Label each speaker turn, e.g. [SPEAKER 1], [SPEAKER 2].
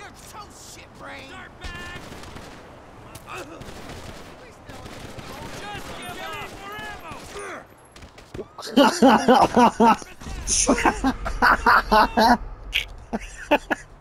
[SPEAKER 1] You're so shit brain.
[SPEAKER 2] Just give up for ammo.